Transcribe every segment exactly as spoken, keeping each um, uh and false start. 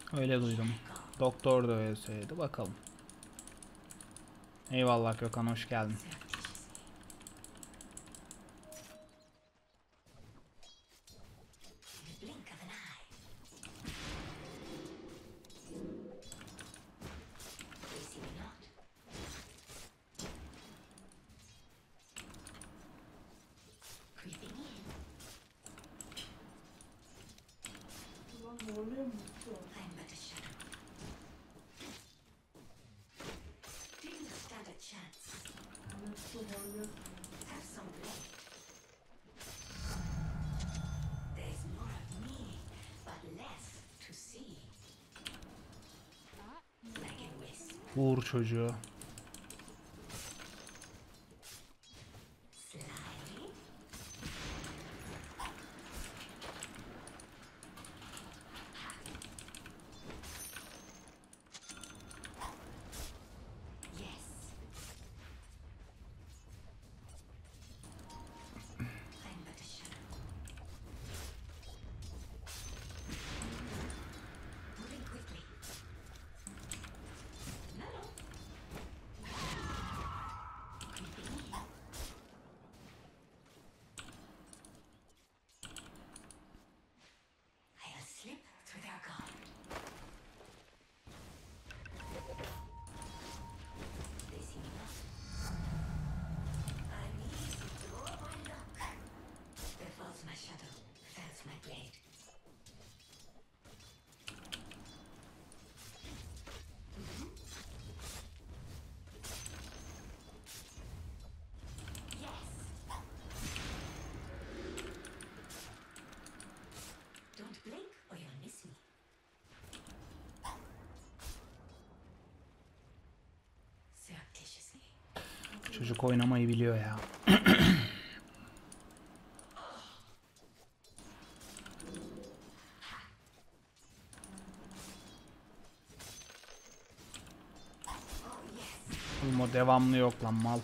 Öyle duydum. Doktor da öyle söyledi. Bakalım. Eyvallah Gökhan, hoş geldin. Vur çocuğu. Çocuk oynamayı biliyor ya. Oğlum o devamlı yok lan, mal.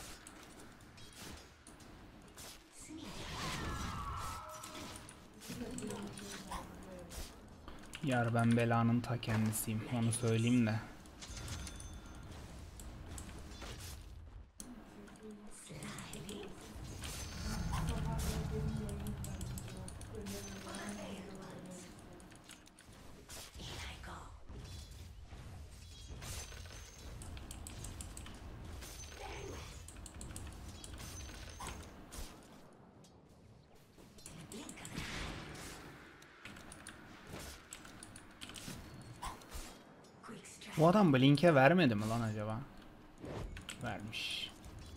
Yar ben belanın ta kendisiyim, onu söyleyeyim de. Bu adam Blink'e vermedi mi lan acaba? Vermiş.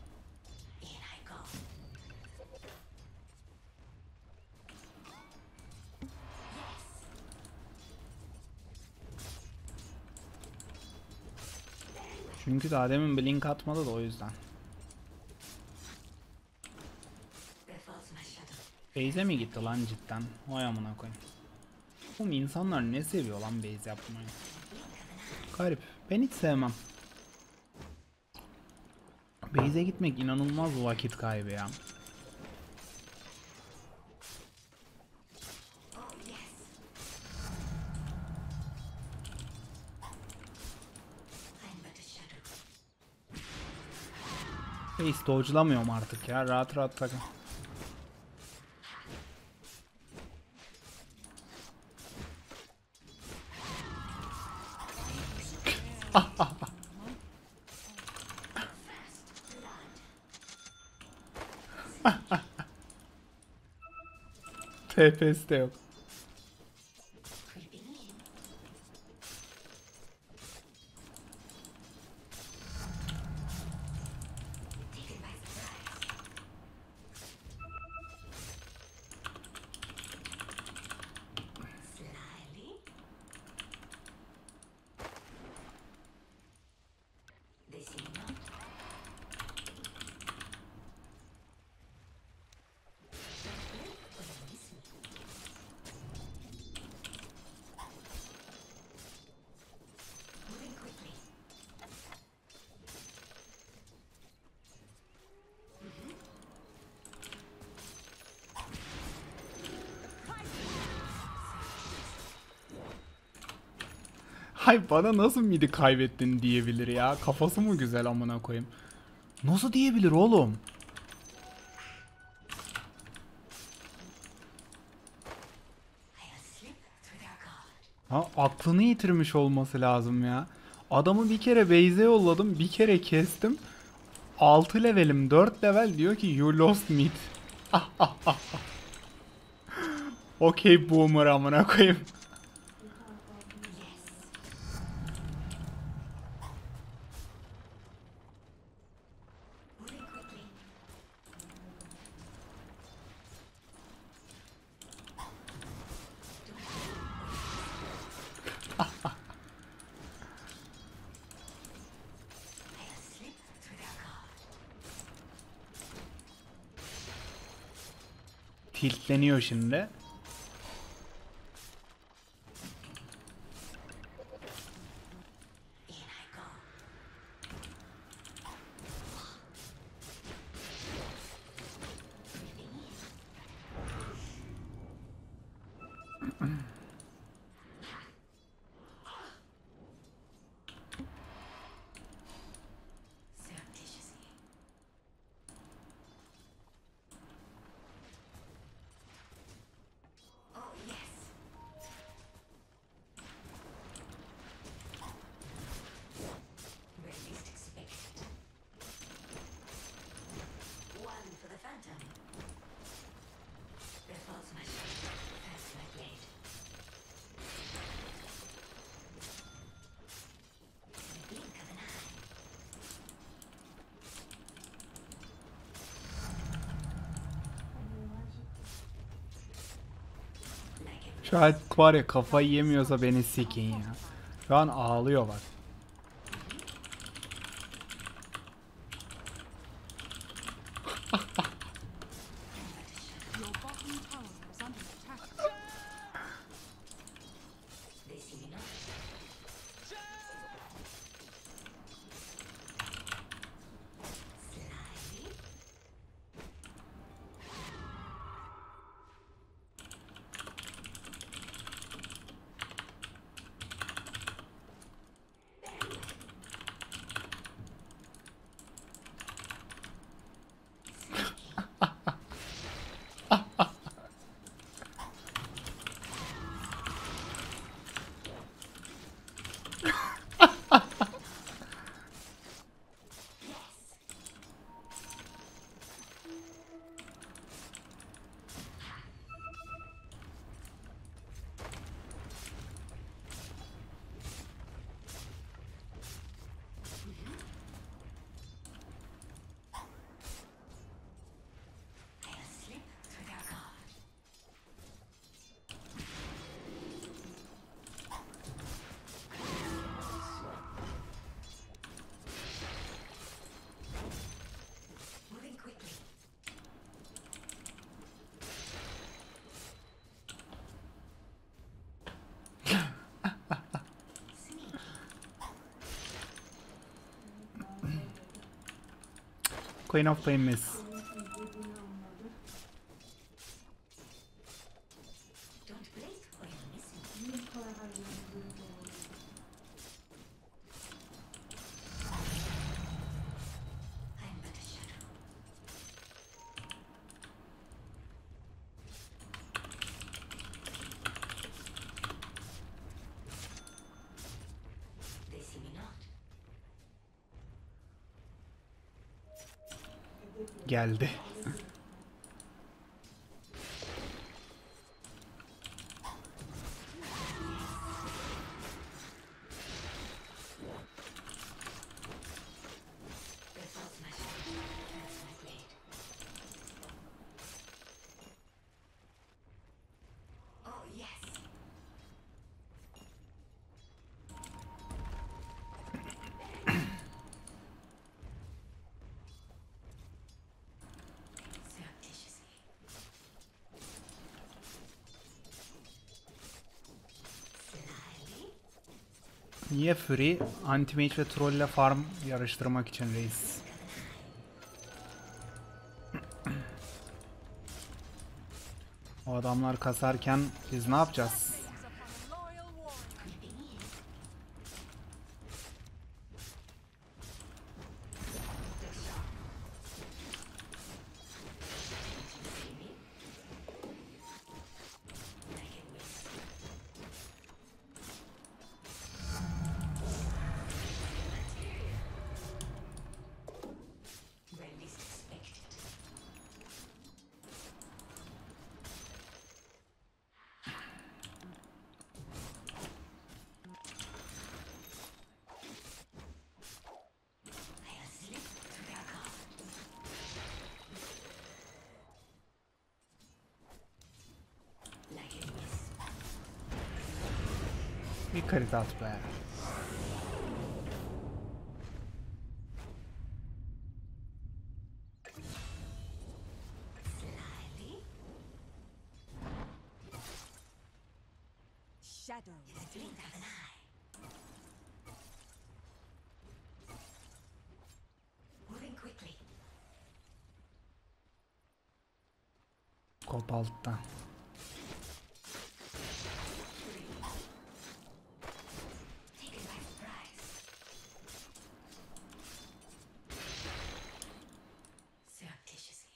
Çünkü daha demin Blink atmadı da o yüzden. Base'e mi gitti lan cidden? Vay amına koyayım. Oğlum insanlar ne seviyor lan base yapmayı? Garip. Ben hiç sevmem. Base'e gitmek inanılmaz vakit kaybı ya. Base dodge'lamıyorum artık ya. Rahat rahat takın. T P'si de yok. Hay bana nasıl midi kaybettin diyebilir ya. Kafası mı güzel amına koyayım. Nasıl diyebilir oğlum? Ha, aklını yitirmiş olması lazım ya. Adamı bir kere base'e yolladım, bir kere kestim. altı levelim, dört level diyor ki you lost mid. Okey boomer amına koyayım. Tiltleniyor şimdi. Şu an var ya, kafayı yemiyorsa beni sikin ya. Şu an ağlıyor bak. Queen of Pain miss. Geldi. Niye Fury? Anti-Mage ve Troll'le farm yarıştırmak için reis. O adamlar kasarken biz ne yapacağız? Bir crit at be. Shadow. Moving quickly. Kop alttan. Taken by surprise. Surreptitiously.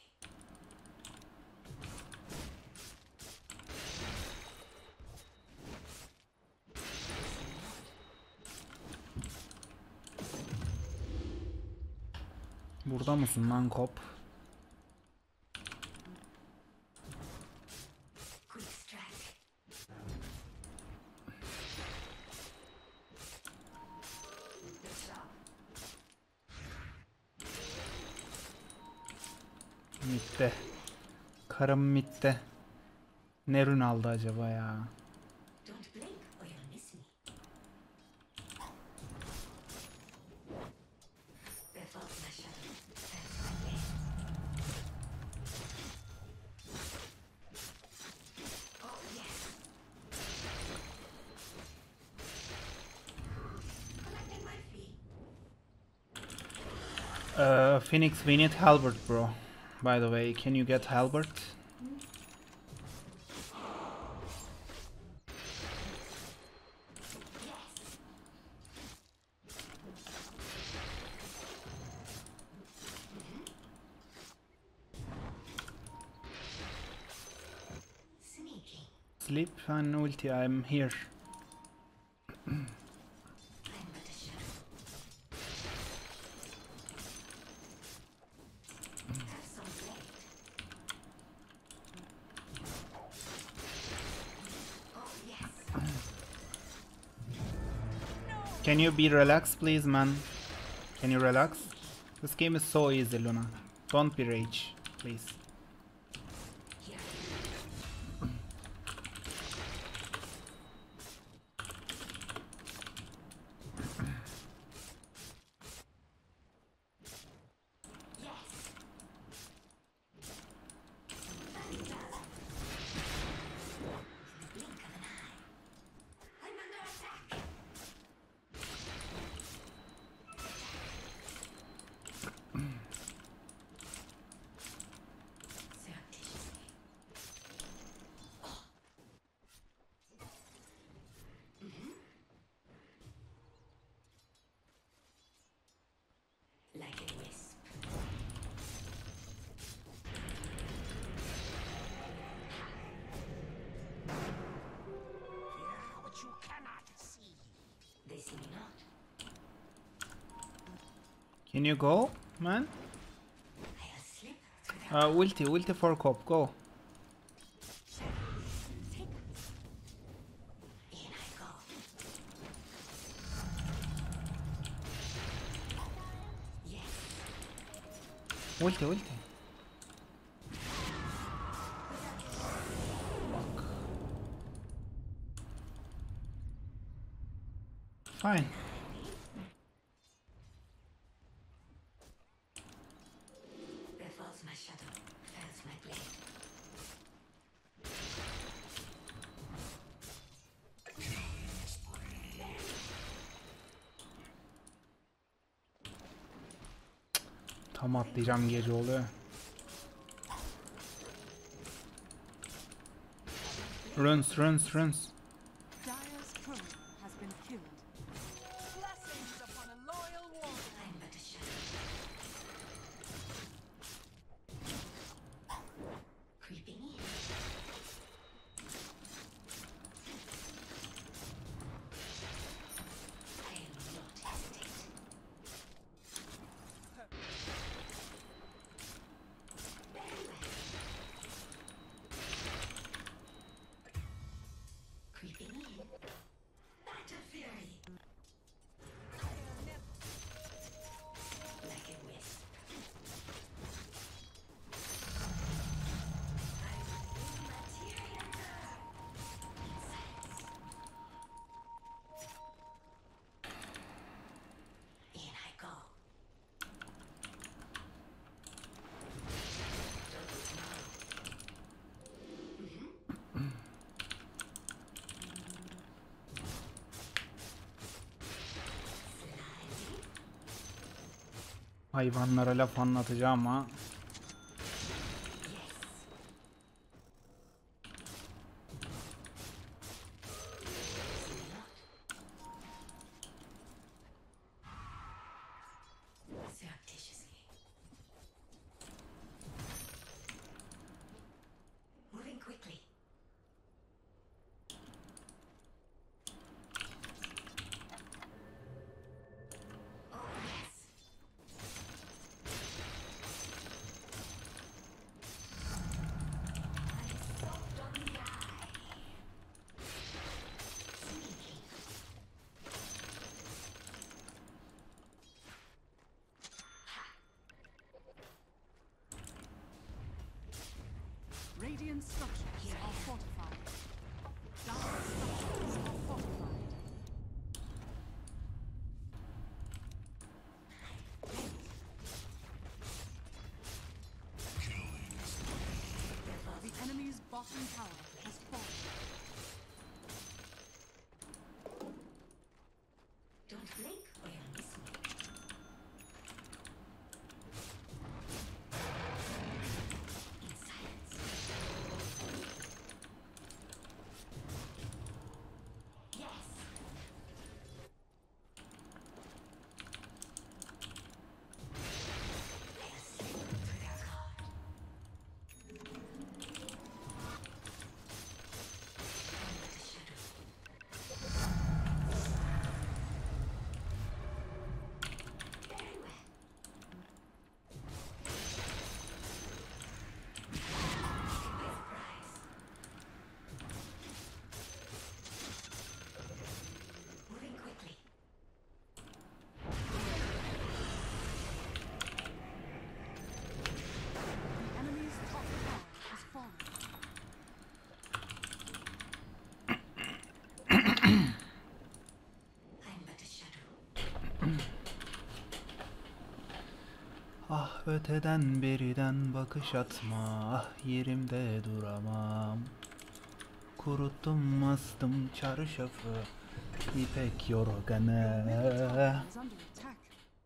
Burada mısın lan kop? Quick strike. The top. Mitte. Karım mitte. Ne rün aldı acaba ya? Don't blink or you'll miss me. There falls my shadow. That's my game. Oh yes. Collecting my fee. Uh, Phoenix, we need Halbert, bro. By the way, can you get Halbert? Sneaking. Sleep and ulti, I'm here. I'm but a shadow. Have some blade. Oh yes. Can you be relaxed, please, man? Can you relax? This game is so easy, Luna. Don't be rage, please. Here. Yes. In the blink of an eye. I'm under attack. Surreptitiously. Like a wisp. Hear what you cannot see. They see me not. Can you go, man? I'll slip through their Uh, ulti, ulti for cop, go. Take in I go. Yes. Ulti, ulti. Fuck. Fine. There falls my shadow. Fells my blade. Tam atlayacağım gece oluyor. Runs, runs, runs. Dire's turret has been killed. Blessings upon a loyal warrior. I'm but a shadow. Creeping in. I will not hesitate. Very well. Hayvanlara laf anlatacağım ama Surreptitiously. Moving quickly. Oh, yes. Soft on the eye. Sneaky. Radiant structures are fortified. Dire structures are fortified. The enemy's bottom tower has fallen. Don't blink or you'll miss me. In silence. Yes. They'll slip through their guard. Under the shadow. Very well. Taken by surprise. Moving quickly. The enemy's top tower has fallen. I'm but a shadow. ah öteden beriden bakış atma, ah yerimde duramam. Kuruttum astım çarşafı, ipek yorganı. Is under attack.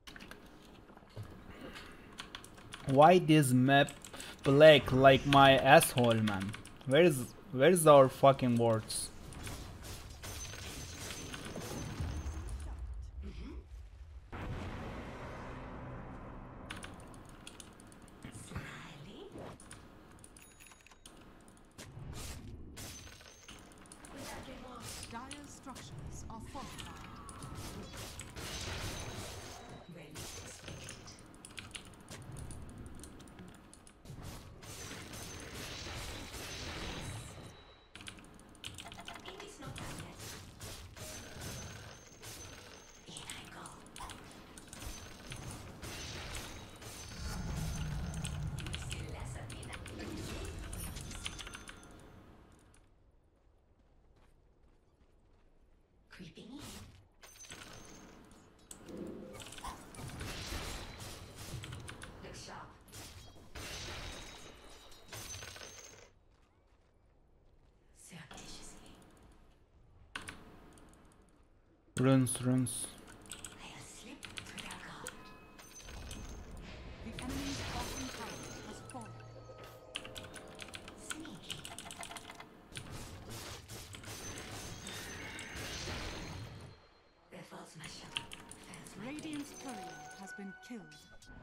Why this map black like my asshole, man? Where's where's our fucking words? Smiley. Without remorse. Dire structures are fortified. When least expected. It is not done yet. In I go. Still less of me now. Creeping in. Look sharp. Surreptitiously. Runs runs. I'll slip through their guard. The enemy's bottom tower has fallen. Sneaky. There falls my shadow. Fails my Radiant's courier has been killed.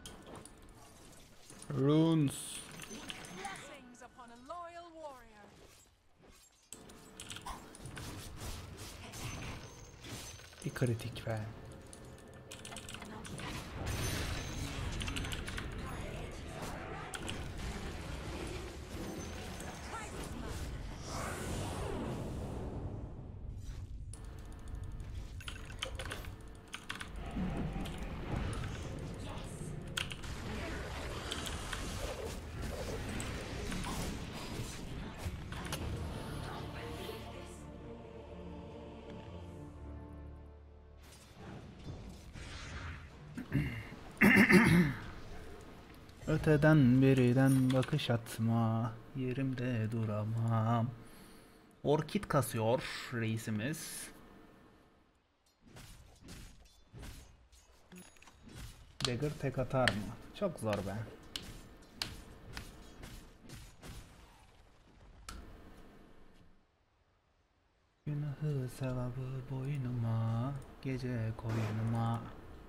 Runes. Blessings upon a loyal warrior. Bir kritik be. Öteden beriden bakış atma, yerimde duramam. Orkid kasıyor reisimiz. Dagger tek atar mı? Çok zor be. Günahı sevabı boynuma, gece koynuma.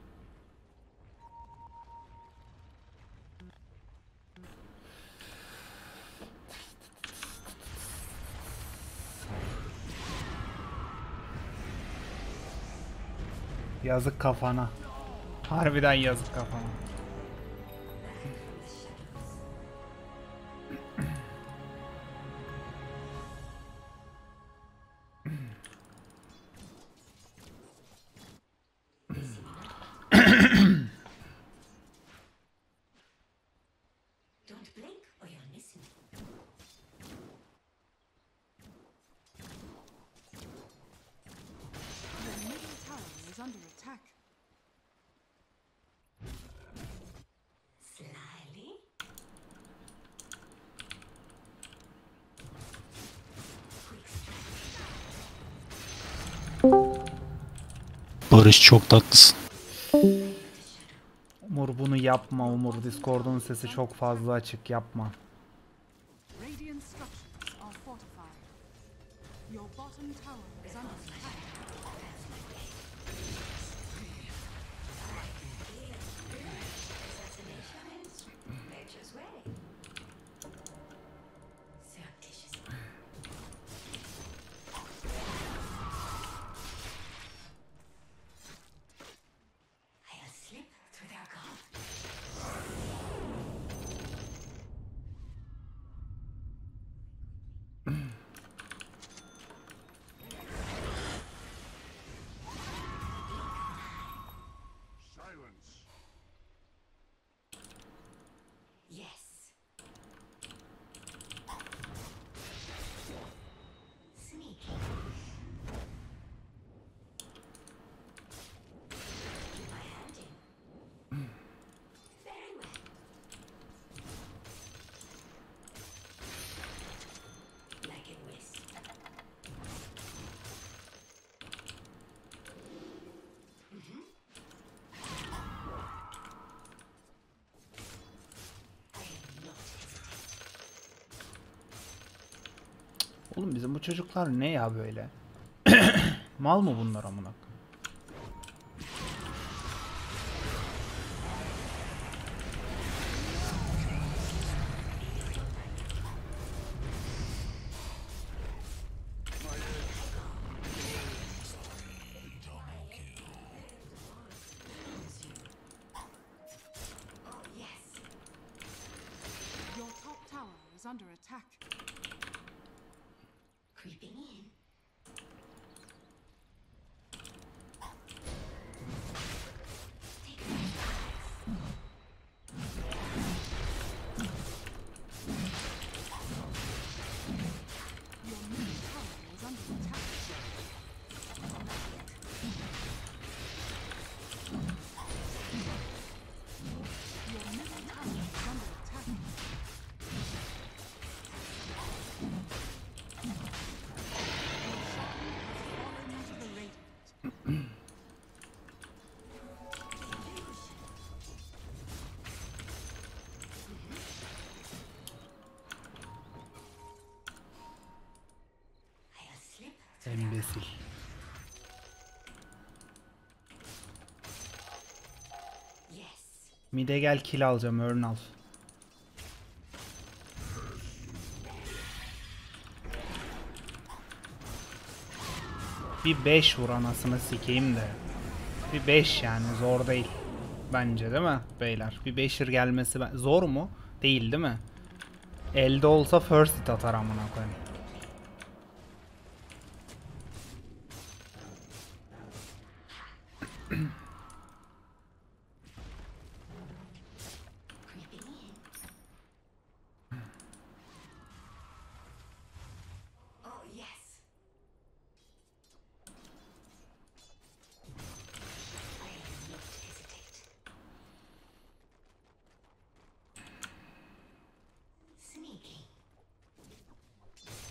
Yazık kafana. Harbiden yazık kafana. Don't blink or you'll miss me. Your middle tower is under attack. Slyly. Quick strike. Barış çok tatlısın. Umur bunu yapma Umur. Discord'un sesi çok fazla açık, yapma. Radiant structures are fortified. Your bottom tower is under attack. Assassinations. Nature's way. Surreptitious. I'll slip through their guard. Silence. Yes. Sneaky. Keep my hand in. Very well. Like it whisk. I am not hesitating. Oğlum bizim bu çocuklar ne ya böyle? Mal mı bunlar amına? Oh, yes. Your top tower is under attack. Creeping in. Take my advice. Your middle tower is under attack. Your middle tower is under attack. Fallen into the radiant. I'll slip through their Embesil. Yes. Mide gel, kill alacağım, örn al. Bir beş vur anasını sikeyim de. Bir beş yani, zor değil. Bence değil mi beyler? Bir beşir gelmesi ben... zor mu? Değil değil mi? Elde olsa first hit atar amına koyayım. Creeping in. Oh, yes. I will not hesitate. Sneaking.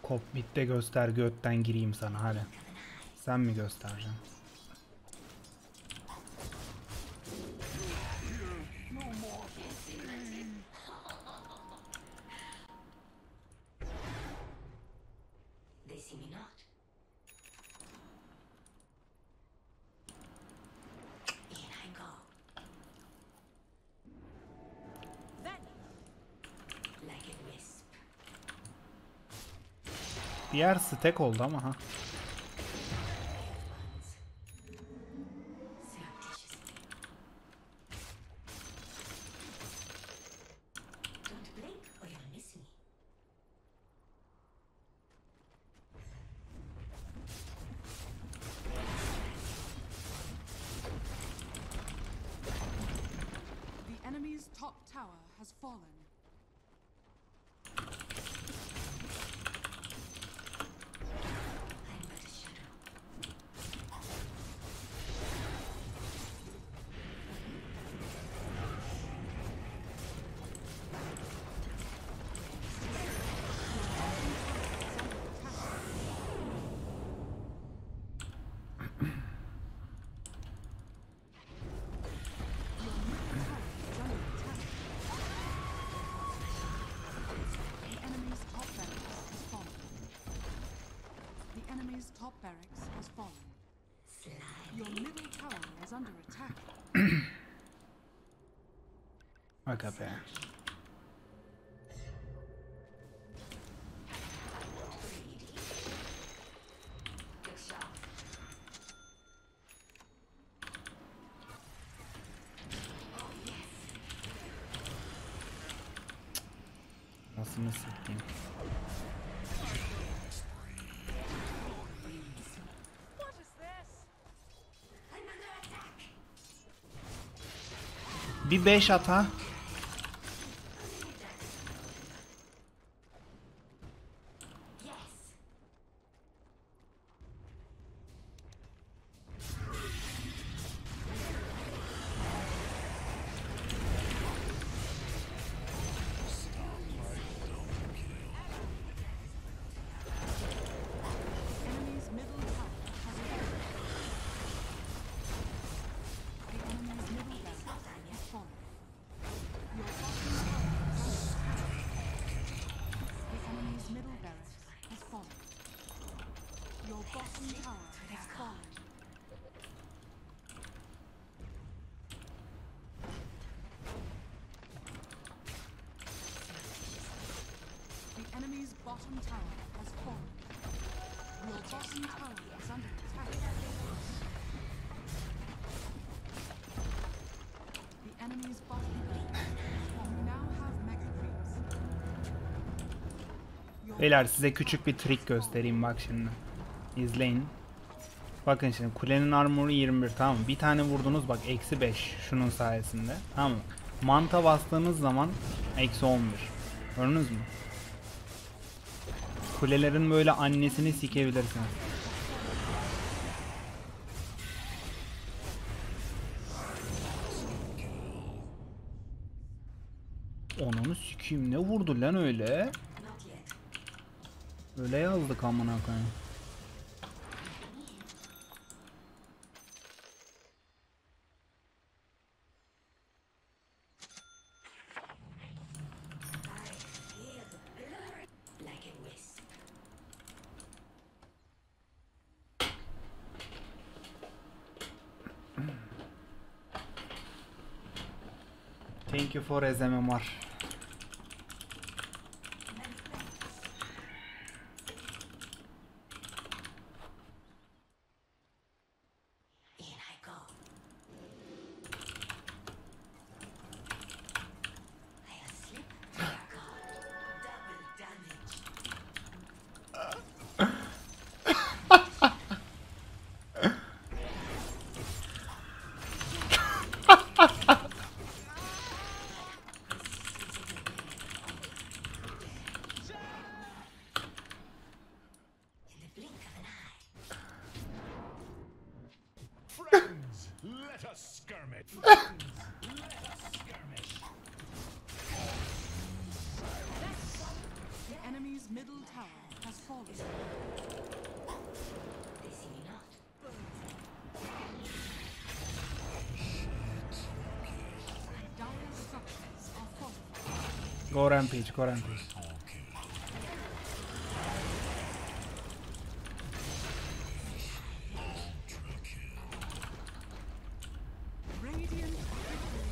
Kop bitte göster götten gireyim sana hadi. Sen mi göstereceksin? They see me not. In I go. Then Like a wisp. Diğer stack oldu ama ha. Surreptitiously. Don't blink or you'll miss me. The enemy's top tower has fallen. I'm but a shadow. The enemy's top barracks has fallen. Your middle tower is under attack. Aga be. Good shot. Nasıl sikeyim? what is this? I'm under attack. Bir beş at ha. Yes. Enemy's middle tower has fallen. The enemy's middle barracks has fallen. Your bottom tower is under attack. The enemy's middle barracks has fallen. Your bottom tower has fallen. The enemy's bottom tower has fallen. Your bottom tower is under attack. The enemy's bottom barracks has fallen. We now have mega creeps. Your Beyler size küçük bir trik göstereyim bak şimdi. İzleyin. Bakın şimdi kulenin armoru yirmi bir, tamam mı? Bir tane vurdunuz bak eksi beş şunun sayesinde, tamam mı? Manta bastığınız zaman eksi on bir. Gördünüz mü? Kulelerin böyle annesini sikebilirsiniz. Onunu sikeyim, ne vurdu lan öyle? Not yet. Öyle yazdık amına koyayım. Like a wisp. Thank you for S M M R. In I go. I'll slip to your guard. Double damage. In the blink of an eye. Friends, let us skirmish. Friends, let us skirmish. The enemy's middle tower has fallen. They see me not. Dire structures are fortified. Go rampage, go rampage. Radiant victory.